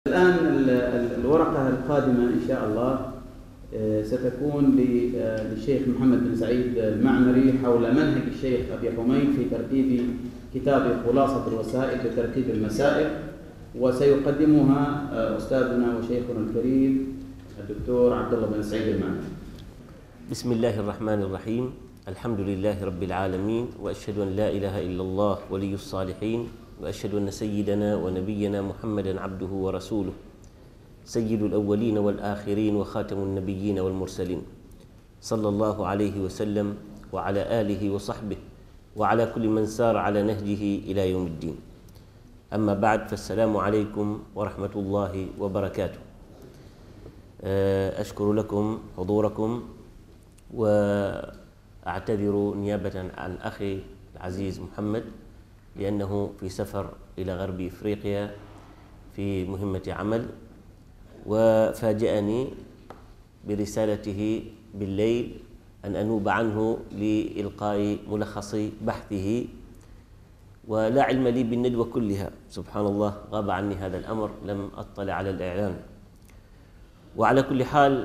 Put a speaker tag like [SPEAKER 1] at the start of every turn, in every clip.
[SPEAKER 1] الآن الورقة القادمة إن شاء الله ستكون للشيخ محمد بن سعيد المعمري حول منهج الشيخ أبي حميد في ترتيب كتاب خلاصة الوسائل بترتيب المسائل، وسيقدمها أستاذنا وشيخنا الكريم الدكتور عبد الله بن سعيد المعمري.
[SPEAKER 2] بسم الله الرحمن الرحيم. الحمد لله رب العالمين، وأشهد أن لا إله إلا الله ولي الصالحين، وأشهد أن سيدنا ونبينا محمدا عبده ورسوله، سيد الأولين والآخرين وخاتم النبيين والمرسلين، صلى الله عليه وسلم وعلى آله وصحبه وعلى كل من سار على نهجه إلى يوم الدين. أما بعد، فالسلام عليكم ورحمة الله وبركاته. أشكر لكم حضوركم، وأعتذر نيابة عن أخي العزيز محمد لأنه في سفر إلى غرب إفريقيا في مهمة عمل، وفاجأني برسالته بالليل أن أنوب عنه لإلقاء ملخص بحثه، ولا علم لي بالندوة كلها. سبحان الله، غاب عني هذا الأمر، لم أطلع على الإعلان. وعلى كل حال،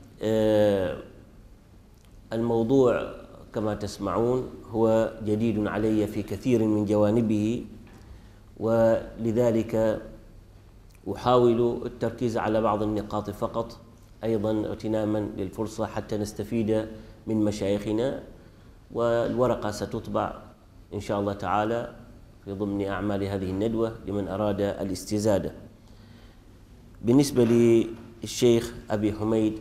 [SPEAKER 2] الموضوع كما تسمعون هو جديد علي في كثير من جوانبه، ولذلك أحاول التركيز على بعض النقاط فقط، أيضا اغتناما للفرصة حتى نستفيد من مشايخنا. والورقة ستطبع إن شاء الله تعالى في ضمن أعمال هذه الندوة لمن أراد الاستزادة. بالنسبة للشيخ أبي حميد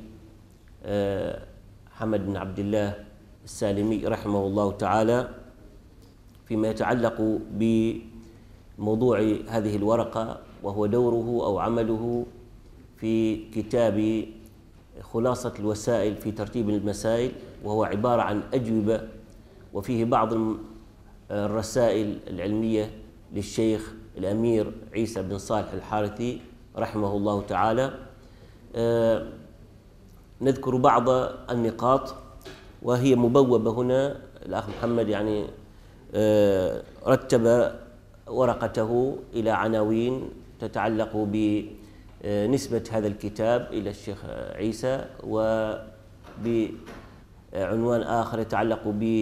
[SPEAKER 2] حمد بن عبد الله السالمي رحمه الله تعالى، فيما يتعلق بموضوع هذه الورقة وهو دوره أو عمله في كتاب خلاصة الوسائل في ترتيب المسائل، وهو عبارة عن أجوبة وفيه بعض الرسائل العلمية للشيخ الأمير عيسى بن صالح الحارثي رحمه الله تعالى. نذكر بعض النقاط وهي مبوبة هنا. الأخ محمد يعني رتب ورقته إلى عناوين تتعلق بنسبة هذا الكتاب إلى الشيخ عيسى، وبعنوان آخر يتعلق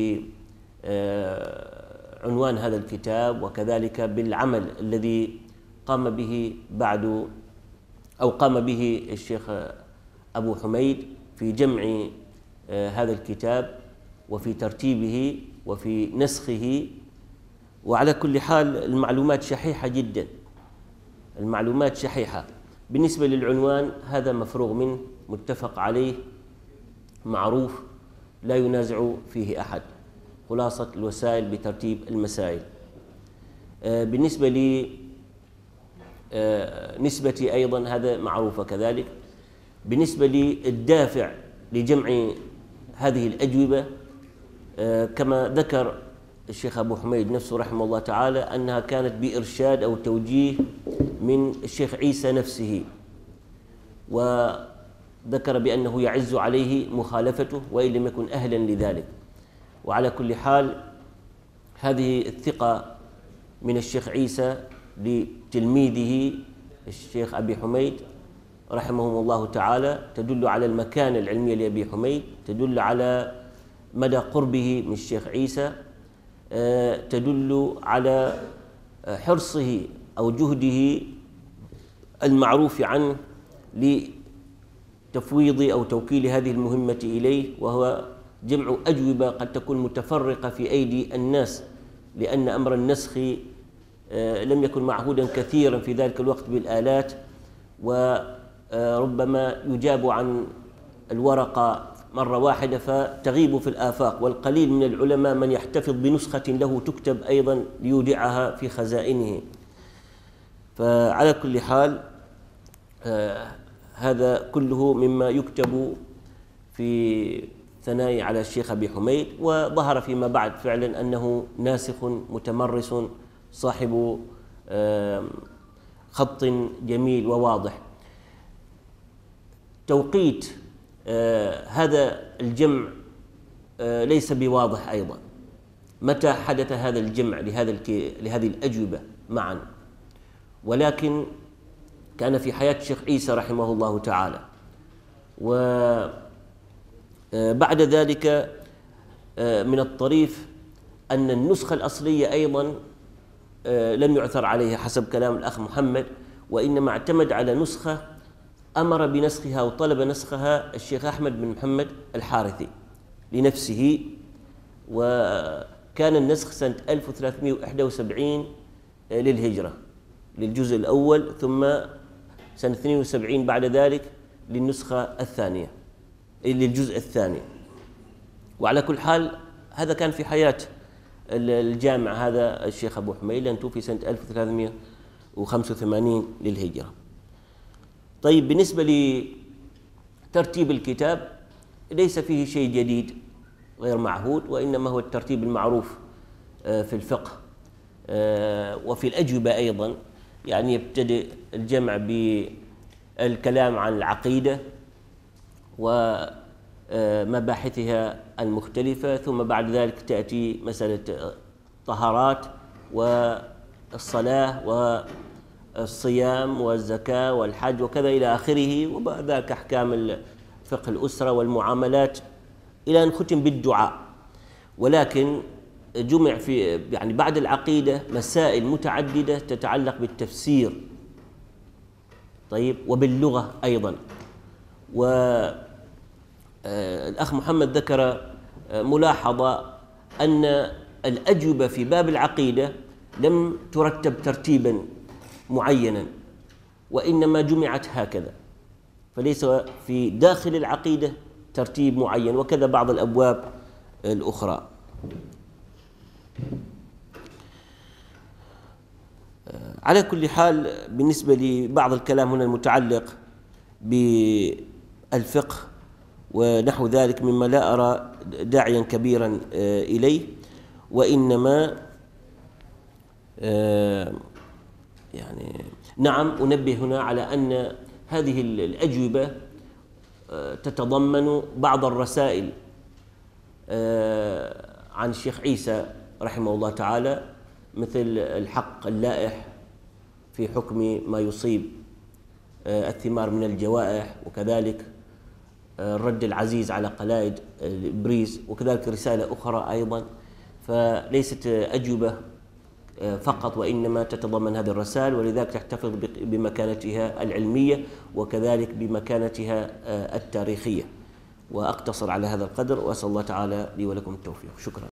[SPEAKER 2] بعنوان هذا الكتاب، وكذلك بالعمل الذي قام به بعد أو قام به الشيخ أبو حميد في جمع هذا الكتاب وفي ترتيبه وفي نسخه. وعلى كل حال المعلومات شحيحة جدا، المعلومات شحيحة. بالنسبة للعنوان هذا مفروغ منه، متفق عليه، معروف، لا ينازع فيه أحد، خلاصة الوسائل بترتيب المسائل. بالنسبة لنسبتي أيضا هذا معروفة كذلك. بالنسبة للدافع لجمع هذه الأجوبة، كما ذكر الشيخ أبو حميد نفسه رحمه الله تعالى أنها كانت بإرشاد أو توجيه من الشيخ عيسى نفسه، وذكر بأنه يعز عليه مخالفته وإن لم يكن أهلا لذلك. وعلى كل حال، هذه الثقة من الشيخ عيسى لتلميذه الشيخ أبي حميد رحمهم الله تعالى تدل على المكانة العلمية لأبي حميد، تدل على مدى قربه من الشيخ عيسى، تدل على حرصه أو جهده المعروف عنه لتفويض أو توكيل هذه المهمة إليه، وهو جمع أجوبة قد تكون متفرقة في أيدي الناس، لأن أمر النسخ لم يكن معهودا كثيرا في ذلك الوقت بالآلات، وربما يجاب عن الورقة مرة واحدة فتغيب في الآفاق، والقليل من العلماء من يحتفظ بنسخة له تكتب أيضا ليودعها في خزائنه. فعلى كل حال، هذا كله مما يكتب في ثناء على الشيخ أبي حميد، وظهر فيما بعد فعلا أنه ناسخ متمرس صاحب خط جميل وواضح. توقيت هذا الجمع ليس بواضح أيضا، متى حدث هذا الجمع لهذه الأجوبة معا، ولكن كان في حياة الشيخ عيسى رحمه الله تعالى. وبعد ذلك من الطريف أن النسخة الأصلية أيضا لم يعثر عليها حسب كلام الأخ محمد، وإنما اعتمد على نسخة أمر بنسخها وطلب نسخها الشيخ أحمد بن محمد الحارثي لنفسه، وكان النسخ سنة 1371 للهجرة للجزء الأول، ثم سنة 72 بعد ذلك للنسخة الثانية للجزء الثاني. وعلى كل حال هذا كان في حياة الجامع هذا الشيخ أبو حميد، لأن توفي سنة 1385 للهجرة. طيب، بالنسبة لترتيب الكتاب ليس فيه شيء جديد غير معهود، وإنما هو الترتيب المعروف في الفقه وفي الأجوبة أيضا. يعني يبتدئ الجمع بالكلام عن العقيدة ومباحثها المختلفة، ثم بعد ذلك تأتي مسألة الطهارات والصلاة والصيام والزكاة والحج وكذا إلى آخره، وبعد ذلك أحكام فقه الأسرة والمعاملات، إلى أن ختم بالدعاء. ولكن جمع في يعني بعد العقيدة مسائل متعددة تتعلق بالتفسير، طيب، وباللغة أيضا. والأخ محمد ذكر ملاحظة أن الأجوبة في باب العقيدة لم ترتب ترتيبا معينا، وإنما جمعت هكذا، فليس في داخل العقيدة ترتيب معين، وكذا بعض الأبواب الأخرى. على كل حال، بالنسبة لبعض الكلام هنا المتعلق بالفقه ونحو ذلك مما لا أرى داعيا كبيرا إليه، وإنما يعني نعم أنبه هنا على أن هذه الأجوبة تتضمن بعض الرسائل عن الشيخ عيسى رحمه الله تعالى، مثل الحق اللائح في حكم ما يصيب الثمار من الجوائح، وكذلك الرد العزيز على قلائد الإبريز، وكذلك رسالة أخرى أيضا. فليست أجوبة فقط، وإنما تتضمن هذه الرسائل، ولذلك تحتفظ بمكانتها العلمية وكذلك بمكانتها التاريخية. وأقتصر على هذا القدر، وأسأل الله تعالى لي ولكم التوفيق. شكرا.